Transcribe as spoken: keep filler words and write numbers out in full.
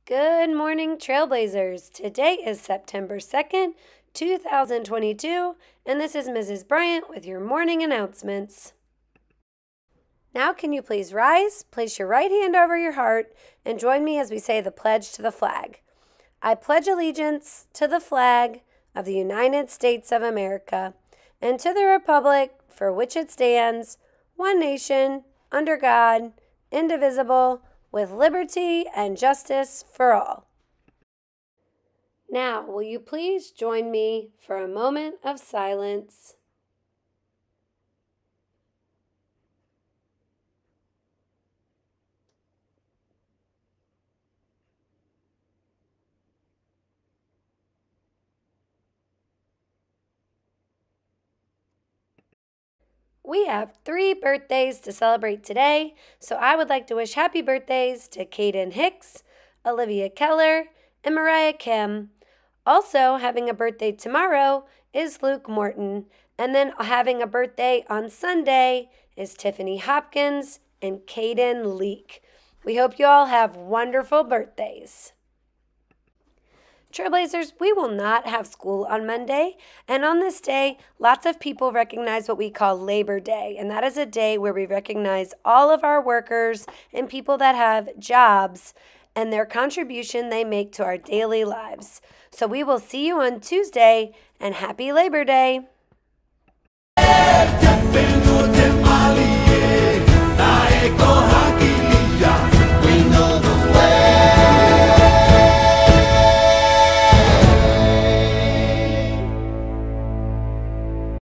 Good morning, Trailblazers. Today is September second, two thousand twenty-two, and this is Missus Bryant with your morning announcements. Now can you please rise, place your right hand over your heart, and join me as we say the pledge to the flag. I pledge allegiance to the flag of the United States of America and to the republic for which it stands, one nation, under God, indivisible, with liberty and justice for all. Now, will you please join me for a moment of silence? We have three birthdays to celebrate today, so I would like to wish happy birthdays to Caden Hicks, Olivia Keller, and Mariah Kim. Also having a birthday tomorrow is Luke Morton, and then having a birthday on Sunday is Tiffany Hopkins and Caden Leek. We hope you all have wonderful birthdays. Trailblazers, we will not have school on Monday, and on this day, lots of people recognize what we call Labor Day, and that is a day where we recognize all of our workers and people that have jobs and their contribution they make to our daily lives. So we will see you on Tuesday, and happy Labor Day!